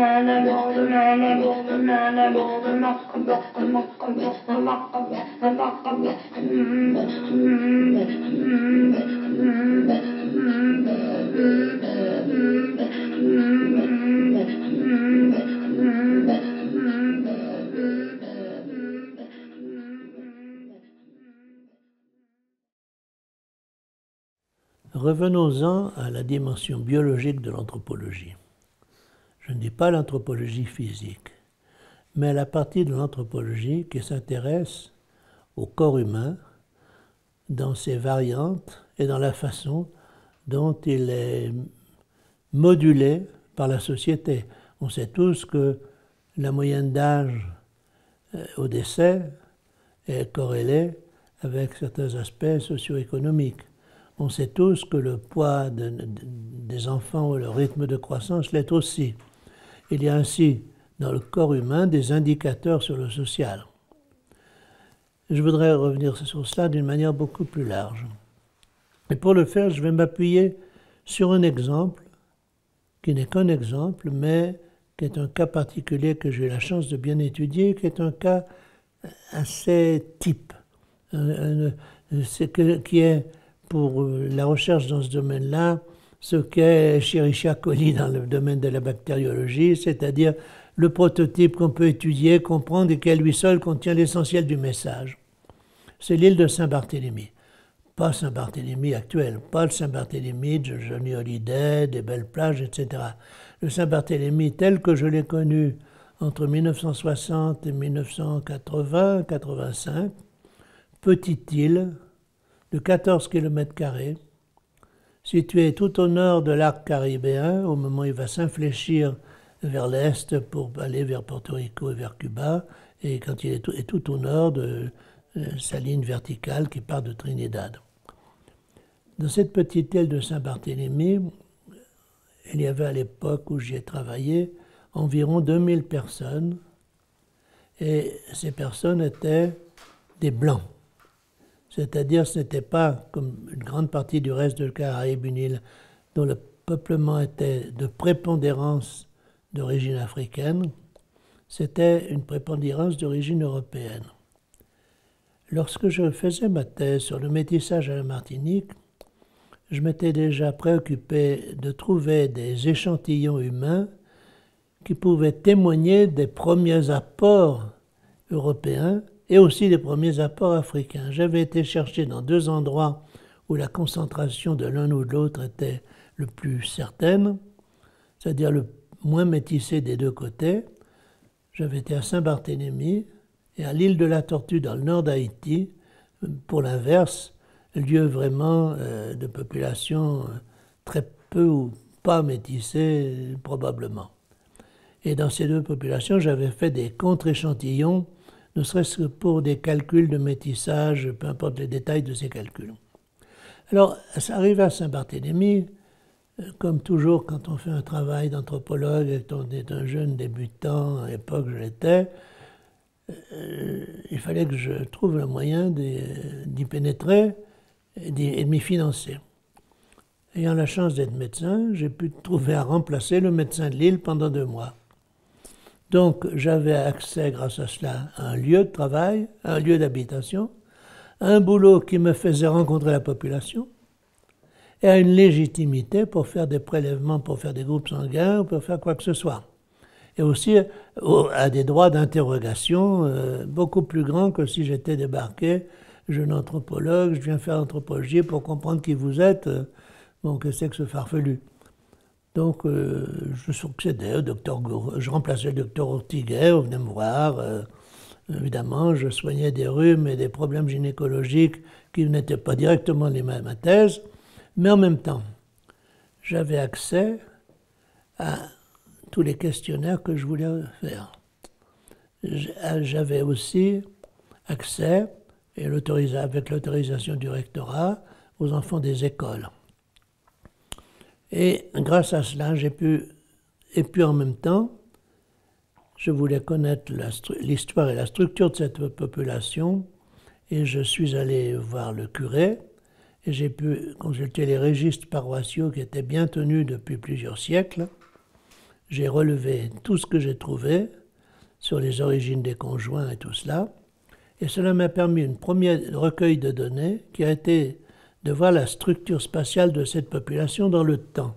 Revenons-en à la dimension biologique de l'anthropologie. Je ne dis pas l'anthropologie physique, mais la partie de l'anthropologie qui s'intéresse au corps humain dans ses variantes et dans la façon dont il est modulé par la société. On sait tous que la moyenne d'âge au décès est corrélée avec certains aspects socio-économiques. On sait tous que le poids des enfants ou le rythme de croissance l'est aussi. Il y a ainsi dans le corps humain des indicateurs sur le social. Je voudrais revenir sur cela d'une manière beaucoup plus large. Et pour le faire, je vais m'appuyer sur un exemple qui n'est qu'un exemple, mais qui est un cas particulier que j'ai eu la chance de bien étudier, qui est un cas assez type, qui est pour la recherche dans ce domaine-là ce qu'est Escherichia coli dans le domaine de la bactériologie, c'est-à-dire le prototype qu'on peut étudier, comprendre et qui à lui seul contient l'essentiel du message. C'est l'île de Saint-Barthélemy. Pas Saint-Barthélemy actuel, pas le Saint-Barthélemy de Johnny Hallyday, des belles plages, etc. Le Saint-Barthélemy tel que je l'ai connu entre 1960 et 1980-85, petite île de 14 km², située tout au nord de l'arc caribéen, au moment où il va s'infléchir vers l'est pour aller vers Porto Rico et vers Cuba, et quand il est tout au nord de sa ligne verticale qui part de Trinidad. Dans cette petite île de Saint-Barthélemy, il y avait à l'époque où j'y ai travaillé environ 2000 personnes, et ces personnes étaient des Blancs. C'est-à-dire ce n'était pas, comme une grande partie du reste de Caraïbes, une île dont le peuplement était de prépondérance d'origine africaine, c'était une prépondérance d'origine européenne. Lorsque je faisais ma thèse sur le métissage à la Martinique, je m'étais déjà préoccupé de trouver des échantillons humains qui pouvaient témoigner des premiers apports européens et aussi des premiers apports africains. J'avais été chercher dans deux endroits où la concentration de l'un ou de l'autre était le plus certaine, c'est-à-dire le moins métissé des deux côtés. J'avais été à Saint-Barthélemy et à l'île de la Tortue dans le nord d'Haïti, pour l'inverse, lieu vraiment de population très peu ou pas métissée probablement. Et dans ces deux populations, j'avais fait des contre-échantillons, ne serait-ce que pour des calculs de métissage, peu importe les détails de ces calculs. Alors, ça arrive à Saint-Barthélemy, comme toujours quand on fait un travail d'anthropologue et qu'on est un jeune débutant, à l'époque je l'étais, il fallait que je trouve le moyen d'y pénétrer et de m'y financer. Ayant la chance d'être médecin, j'ai pu trouver à remplacer le médecin de l'île pendant 2 mois. Donc j'avais accès grâce à cela à un lieu de travail, à un lieu d'habitation, à un boulot qui me faisait rencontrer la population et à une légitimité pour faire des prélèvements, pour faire des groupes sanguins, pour faire quoi que ce soit. Et aussi à des droits d'interrogation beaucoup plus grands que si j'étais débarqué, jeune anthropologue, je viens faire l'anthropologie pour comprendre qui vous êtes. Bon, que c'est que ce farfelu? Donc, je succédais au docteur Gour, je remplaçais le docteur Ortiguet, on venait me voir. Évidemment, je soignais des rhumes et des problèmes gynécologiques qui n'étaient pas directement liés à ma thèse, mais en même temps, j'avais accès à tous les questionnaires que je voulais faire. J'avais aussi accès, et avec l'autorisation du rectorat, aux enfants des écoles. Et grâce à cela, j'ai pu, et puis en même temps, je voulais connaître l'histoire et la structure de cette population, et je suis allé voir le curé, et j'ai pu consulter les registres paroissiaux qui étaient bien tenus depuis plusieurs siècles. j'ai relevé tout ce que j'ai trouvé sur les origines des conjoints et tout cela. Et cela m'a permis un premier recueil de données qui a été de voir la structure spatiale de cette population dans le temps.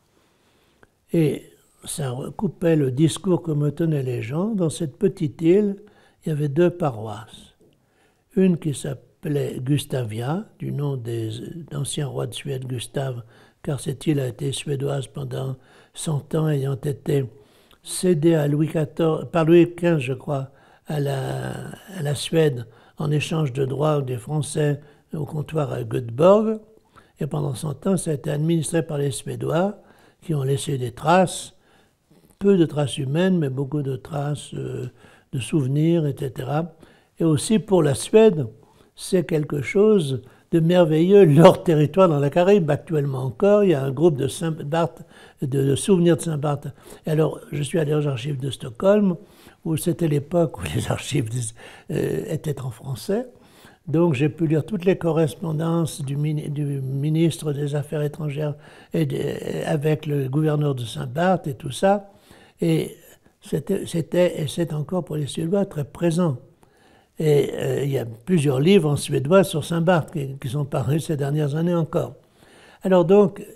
Et ça recoupait le discours que me tenaient les gens. Dans cette petite île, il y avait 2 paroisses. Une qui s'appelait Gustavia, du nom d'ancien roi de Suède, Gustave, car cette île a été suédoise pendant 100 ans, ayant été cédée à Louis XIV, par Louis XV, je crois, à la Suède, en échange de droits des Français au comptoir à Göteborg. Et pendant 100 ans, ça a été administré par les Suédois, qui ont laissé des traces, peu de traces humaines, mais beaucoup de traces de souvenirs, etc. Et aussi pour la Suède, c'est quelque chose de merveilleux, leur territoire dans la Caraïbe. Actuellement encore, il y a un groupe de Saint-Barth, de souvenirs de Saint-Barth. Alors, je suis allé aux archives de Stockholm, où c'était l'époque où les archives étaient en français. Donc j'ai pu lire toutes les correspondances du ministre des Affaires étrangères avec le gouverneur de Saint-Barth et tout ça. Et c'était, et c'est encore pour les Suédois, très présent. Et il y a plusieurs livres en suédois sur Saint-Barth qui sont parus ces dernières années encore. Alors donc,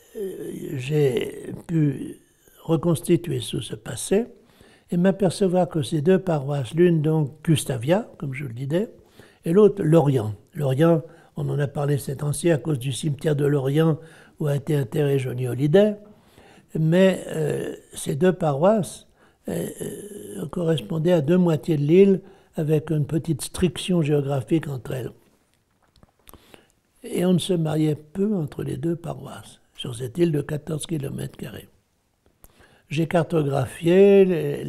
j'ai pu reconstituer tout ce passé et m'apercevoir que ces 2 paroisses, l'une donc Gustavia, comme je le disais, et l'autre Lorient. Lorient, on en a parlé ces temps-ci à cause du cimetière de Lorient où a été enterré Johnny Hallyday, mais ces 2 paroisses correspondaient à 2 moitiés de l'île avec une petite striction géographique entre elles. Et on ne se mariait peu entre les 2 paroisses, sur cette île de 14 km². J'ai cartographié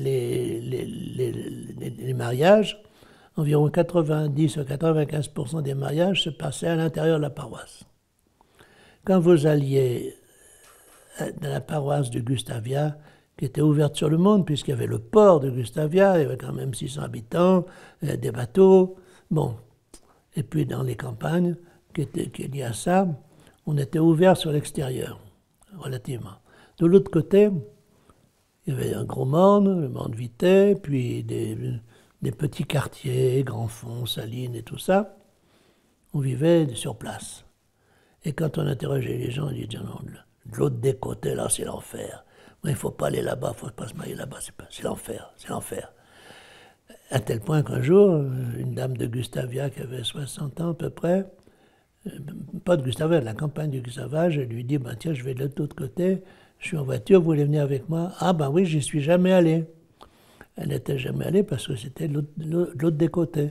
les mariages. Environ 90 à 95% des mariages se passaient à l'intérieur de la paroisse. Quand vous alliez dans la paroisse de Gustavia, qui était ouverte sur le monde, puisqu'il y avait le port de Gustavia, il y avait quand même 600 habitants, des bateaux, bon. Et puis dans les campagnes, qui est liées à ça, on était ouvert sur l'extérieur, relativement. De l'autre côté, il y avait un gros monde, le monde Vitet, puis des petits quartiers, Grandfond, Salines et tout ça. On vivait sur place. Et quand on interrogeait les gens, ils disaient non, de l'autre des côtés, là, c'est l'enfer. Il ne faut pas aller là-bas, il ne faut pas se marier là-bas, c'est l'enfer, c'est l'enfer. À tel point qu'un jour, une dame de Gustavia qui avait 60 ans à peu près, pas de Gustavia, de la campagne de Gustavia, je lui dis, ben, tiens, je vais de l'autre côté, je suis en voiture, vous voulez venir avec moi? Ah ben oui, j'y suis jamais allé. Elle n'était jamais allée parce que c'était l'autre des côtés.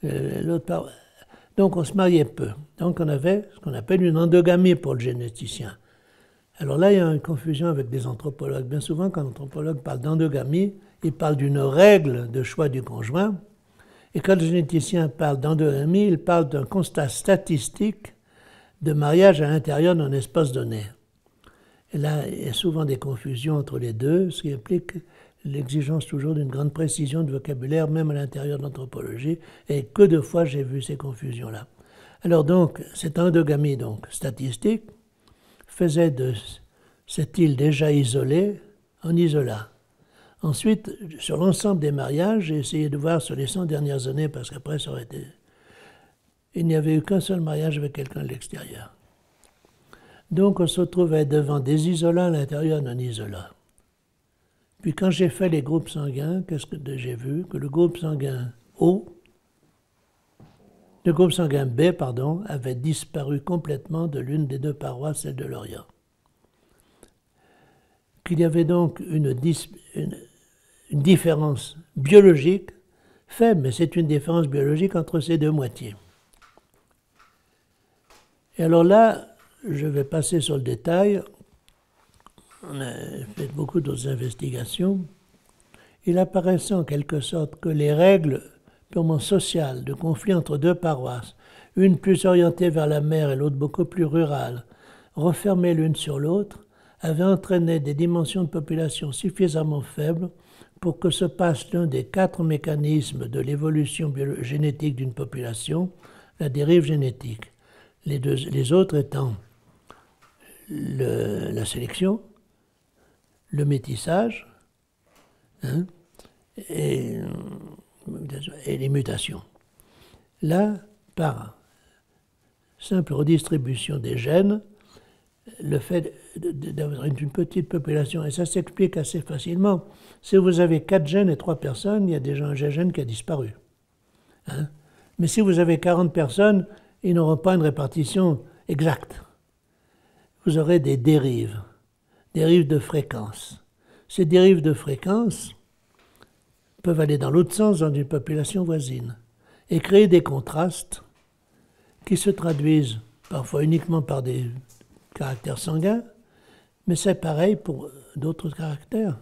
Donc on se mariait peu. Donc on avait ce qu'on appelle une endogamie pour le généticien. Alors là, il y a une confusion avec des anthropologues. Bien souvent, quand l'anthropologue parle d'endogamie, il parle d'une règle de choix du conjoint. Et quand le généticien parle d'endogamie, il parle d'un constat statistique de mariage à l'intérieur d'un espace donné. Et là, il y a souvent des confusions entre les deux, ce qui implique l'exigence toujours d'une grande précision de vocabulaire, même à l'intérieur de l'anthropologie, et que de fois j'ai vu ces confusions-là. Alors donc, cette endogamie donc, statistique faisait de cette île déjà isolée en isola. Ensuite, sur l'ensemble des mariages, j'ai essayé de voir sur les 100 dernières années, parce qu'après ça aurait été... Il n'y avait eu qu'un seul mariage avec quelqu'un de l'extérieur. Donc on se retrouvait devant des isolats à l'intérieur d'un isolat. Puis quand j'ai fait les groupes sanguins, qu'est-ce que j'ai vu? Que le groupe sanguin O, le groupe sanguin B, pardon, avait disparu complètement de l'une des 2 paroisses, celle de Lorient. Qu'il y avait donc une différence biologique faible, mais c'est une différence biologique entre ces 2 moitiés. Et alors là, je vais passer sur le détail. On a fait beaucoup d'autres investigations. Il apparaissait en quelque sorte que les règles purement sociales de conflit entre 2 paroisses, une plus orientée vers la mer et l'autre beaucoup plus rurale, refermées l'une sur l'autre, avaient entraîné des dimensions de population suffisamment faibles pour que se passe l'un des 4 mécanismes de l'évolution génétique d'une population, la dérive génétique. Les autres étant la sélection, le métissage hein, et, et les mutations. Là, par simple redistribution des gènes, le fait d'avoir une petite population, et ça s'explique assez facilement. Si vous avez 4 gènes et 3 personnes, il y a déjà un gène qui a disparu. Hein? Mais si vous avez 40 personnes, ils n'auront pas une répartition exacte. Vous aurez des dérives de fréquence. Ces dérives de fréquence peuvent aller dans l'autre sens dans une population voisine et créer des contrastes qui se traduisent parfois uniquement par des caractères sanguins, mais c'est pareil pour d'autres caractères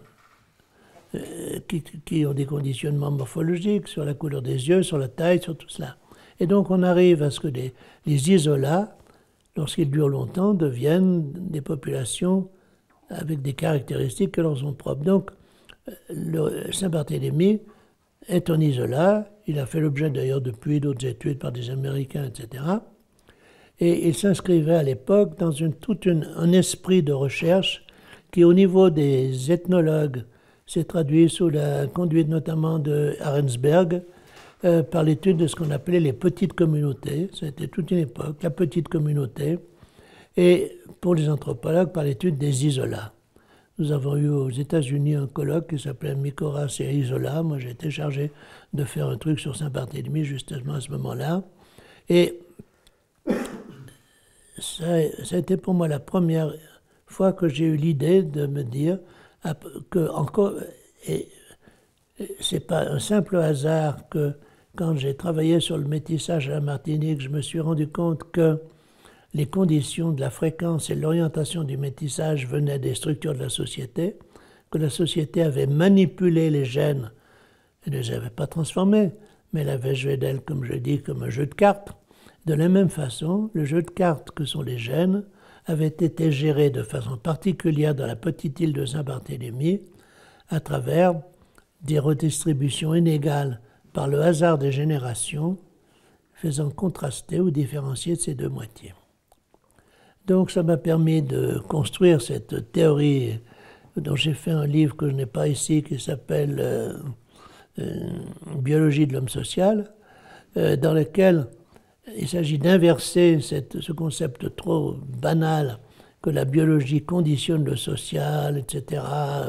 qui ont des conditionnements morphologiques sur la couleur des yeux, sur la taille, sur tout cela. Et donc on arrive à ce que les isolats, lorsqu'ils durent longtemps, deviennent des populations avec des caractéristiques qui leur sont propres. Donc le Saint-Barthélemy est un isolat, il a fait l'objet d'ailleurs depuis d'autres études par des Américains, etc. Et il s'inscrivait à l'époque dans un esprit de recherche qui, au niveau des ethnologues, s'est traduit sous la conduite notamment de Arensberg par l'étude de ce qu'on appelait les petites communautés. C'était toute une époque, la petite communauté. Et pour les anthropologues, par l'étude des isolats. Nous avons eu aux États-Unis un colloque qui s'appelait Mykoras et Isola. Moi, j'ai été chargé de faire un truc sur Saint-Barthélemy justement à ce moment-là. Et ça a été pour moi la première fois que j'ai eu l'idée de me dire que encore, et c'est pas un simple hasard que quand j'ai travaillé sur le métissage à la Martinique, je me suis rendu compte que les conditions de la fréquence et l'orientation du métissage venaient des structures de la société, que la société avait manipulé les gènes, elle ne les avait pas transformés, mais elle avait joué d'elles, comme je dis, comme un jeu de cartes. De la même façon, le jeu de cartes que sont les gènes avait été géré de façon particulière dans la petite île de Saint-Barthélemy à travers des redistributions inégales par le hasard des générations, faisant contraster ou différencier ces deux moitiés. Donc ça m'a permis de construire cette théorie dont j'ai fait un livre que je n'ai pas ici qui s'appelle Biologie de l'homme social, dans lequel il s'agit d'inverser ce concept trop banal que la biologie conditionne le social, etc.,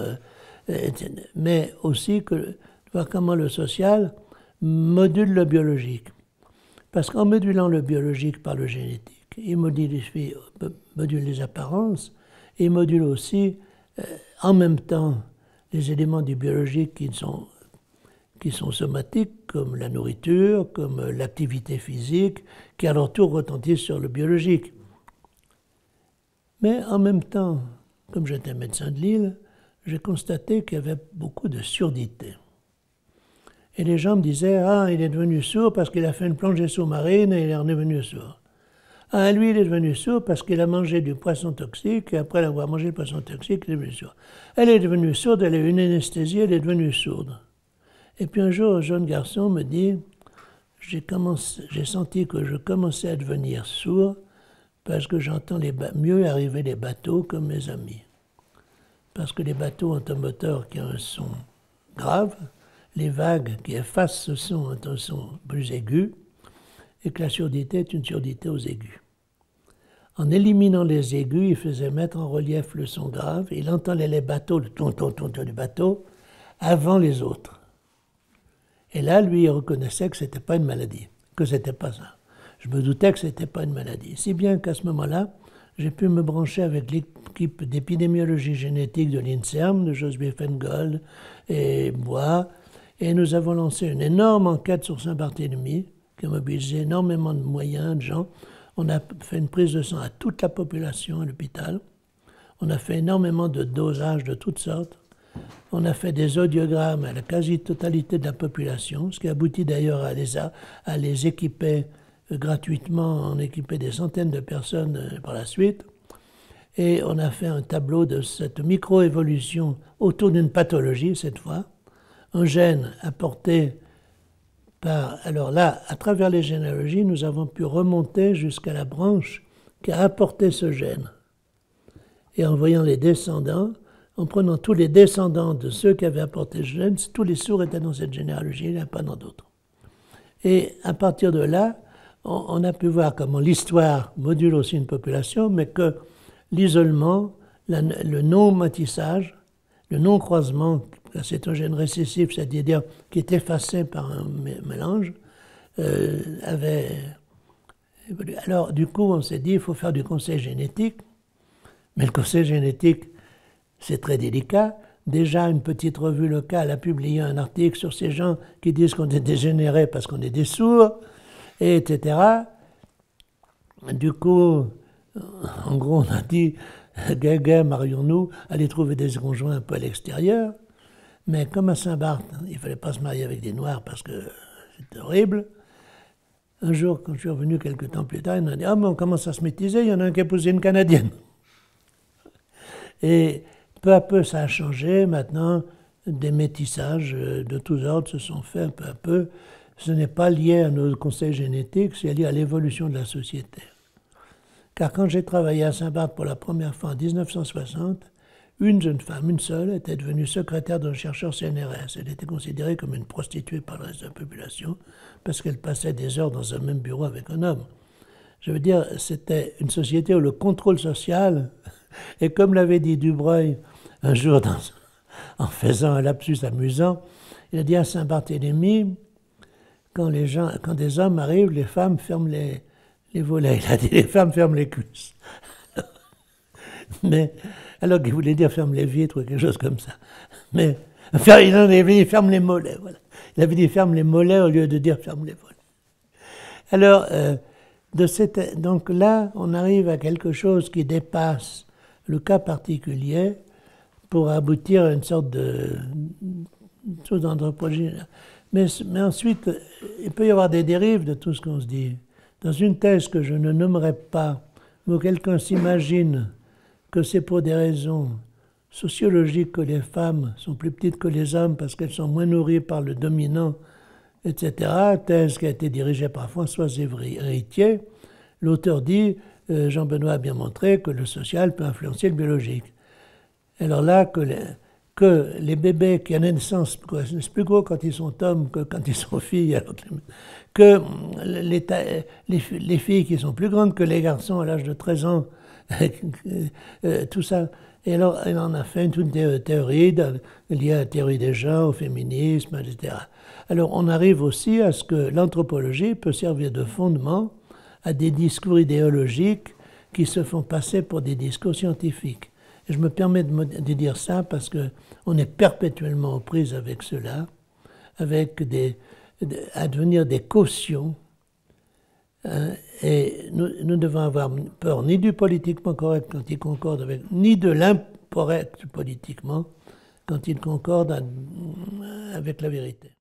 mais aussi de voir comment le social module le biologique. Parce qu'en modulant le biologique par le génétique, il module les apparences et il module aussi en même temps les éléments du biologique qui sont somatiques, comme la nourriture, comme l'activité physique, qui à leur tour retentissent sur le biologique. Mais en même temps, comme j'étais médecin de l'île, j'ai constaté qu'il y avait beaucoup de surdité. Et les gens me disaient « Ah, il est devenu sourd parce qu'il a fait une plongée sous-marine et il est redevenu sourd. Ah, lui, il est devenu sourd parce qu'il a mangé du poisson toxique et après avoir mangé le poisson toxique, il est devenu sourd. Elle est devenue sourde, elle a eu une anesthésie, elle est devenue sourde. » Et puis un jour, un jeune garçon me dit « J'ai senti que je commençais à devenir sourd parce que j'entends mieux arriver les bateaux comme mes amis. Parce que les bateaux ont un moteur qui a un son grave, les vagues qui effacent ce son ont un son plus aigu, et que la surdité est une surdité aux aigus. En éliminant les aigus, il faisait mettre en relief le son grave, et il entendait les bateaux, le ton-ton-ton du bateau, avant les autres. Et là, lui, il reconnaissait que ce n'était pas une maladie, que ce n'était pas ça. Je me doutais que ce n'était pas une maladie. Si bien qu'à ce moment-là, j'ai pu me brancher avec l'équipe d'épidémiologie génétique de l'INSERM, de Josby Feingold et moi, et nous avons lancé une énorme enquête sur Saint-Barthélemy, qui a mobilisé énormément de moyens, de gens. On a fait une prise de sang à toute la population à l'hôpital. On a fait énormément de dosages de toutes sortes. On a fait des audiogrammes à la quasi-totalité de la population, ce qui aboutit d'ailleurs à les équiper gratuitement, en équiper des centaines de personnes par la suite. Et on a fait un tableau de cette microévolution autour d'une pathologie, cette fois, un gène apporté par... Alors là, à travers les généalogies, nous avons pu remonter jusqu'à la branche qui a apporté ce gène. Et en voyant les descendants, en prenant tous les descendants de ceux qui avaient apporté Gênes, tous les sourds étaient dans cette généalogie, il n'y en a pas dans d'autres. Et à partir de là, on a pu voir comment l'histoire module aussi une population, mais que l'isolement, le non-matissage, le non-croisement, c'est un gène récessif, c'est-à-dire qui est effacé par un mélange, avait évolué. Alors, du coup, on s'est dit, il faut faire du conseil génétique, mais le conseil génétique, c'est très délicat. Déjà, une petite revue locale a publié un article sur ces gens qui disent qu'on est dégénérés parce qu'on est des sourds, et etc. Du coup, en gros, on a dit, gaga, marions-nous, allez trouver des conjoints un peu à l'extérieur. Mais comme à Saint-Barth, il ne fallait pas se marier avec des Noirs parce que c'était horrible. Un jour, quand je suis revenu quelques temps plus tard, il m'a dit « Ah, mais on commence à se métiser, il y en a un qui a épousé une Canadienne. » Et peu à peu, ça a changé. Maintenant, des métissages de tous ordres se sont faits peu à peu. Ce n'est pas lié à nos conseils génétiques, c'est lié à l'évolution de la société. Car quand j'ai travaillé à Saint-Barth pour la première fois en 1960, une jeune femme, une seule, était devenue secrétaire d'un chercheur CNRS. Elle était considérée comme une prostituée par le reste de la population parce qu'elle passait des heures dans un même bureau avec un homme. Je veux dire, c'était une société où le contrôle social, et comme l'avait dit Dubreuil un jour en faisant un lapsus amusant, il a dit à Saint-Barthélemy, quand des hommes arrivent, les femmes ferment les volets. Il a dit les femmes ferment les cuisses. Mais, alors qu'il voulait dire ferme les vitres ou quelque chose comme ça. Mais il avait dit ferme les mollets. Voilà. Il avait dit ferme les mollets au lieu de dire ferme les volets. Alors, donc là, on arrive à quelque chose qui dépasse le cas particulier pour aboutir à une sorte de chose d'anthropologie. Mais ensuite, il peut y avoir des dérives de tout ce qu'on se dit. Dans une thèse que je ne nommerai pas, où quelqu'un s'imagine que c'est pour des raisons sociologiques que les femmes sont plus petites que les hommes parce qu'elles sont moins nourries par le dominant, etc., thèse qui a été dirigée par Françoise Héritier, l'auteur dit Jean-Benoît a bien montré que le social peut influencer le biologique. Alors là, que les bébés qui à la naissance naissent plus gros quand ils sont hommes que quand ils sont filles, que les filles qui sont plus grandes que les garçons à l'âge de 13 ans, tout ça. Et alors, elle en a fait toute une théorie liée à la théorie des genres, au féminisme, etc. Alors, on arrive aussi à ce que l'anthropologie peut servir de fondement à des discours idéologiques qui se font passer pour des discours scientifiques. Et je me permets de dire ça parce qu'on est perpétuellement aux prises avec cela, avec à devenir des cautions. Et nous devons avoir peur ni du politiquement correct quand il concorde avec, ni de l'imcorrect politiquement quand il concorde avec la vérité.